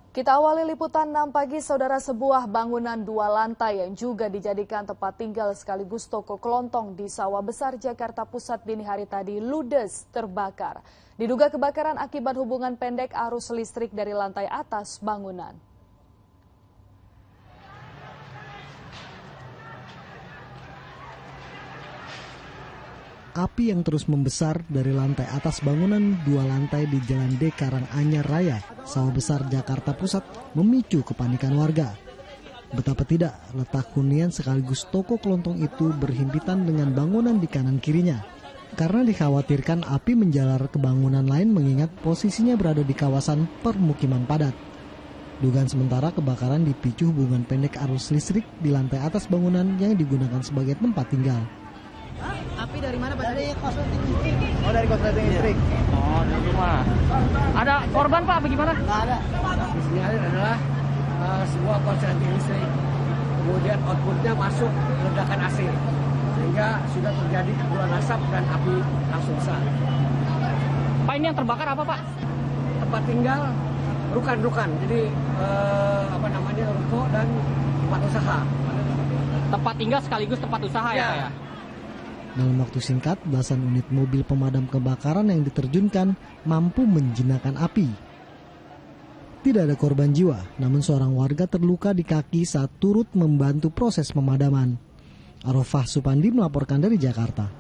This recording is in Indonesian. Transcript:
Kita awali liputan 6 pagi, saudara. Sebuah bangunan 2 lantai yang juga dijadikan tempat tinggal sekaligus toko kelontong di Sawah Besar, Jakarta Pusat dini hari tadi ludes terbakar. Diduga kebakaran akibat hubungan pendek arus listrik dari lantai atas bangunan. Api yang terus membesar dari lantai atas bangunan 2 lantai di Jalan D Karanganyar Raya, Sawah Besar, Jakarta Pusat memicu kepanikan warga. Betapa tidak, letak hunian sekaligus toko kelontong itu berhimpitan dengan bangunan di kanan kirinya. Karena dikhawatirkan api menjalar ke bangunan lain mengingat posisinya berada di kawasan permukiman padat. Dugaan sementara kebakaran dipicu hubungan pendek arus listrik di lantai atas bangunan yang digunakan sebagai tempat tinggal. Api dari mana, Pak? Dari korsleting listrik. Oh, dari korsleting listrik. Oh, dari rumah. Ada korban, Pak? Bagaimana? Nggak ada. Isinya adalah sebuah korsleting listrik. Kemudian outputnya masuk ledakan AC. Sehingga sudah terjadi kepulan asap dan api langsung besar. Pak, ini yang terbakar apa, Pak? Tempat tinggal rukan-rukan. Jadi ruko dan tempat usaha. Tempat tinggal sekaligus tempat usaha ya, Pak ya? Dalam waktu singkat, belasan unit mobil pemadam kebakaran yang diterjunkan mampu menjinakkan api. Tidak ada korban jiwa, namun seorang warga terluka di kaki saat turut membantu proses pemadaman. Arofah Supandi melaporkan dari Jakarta.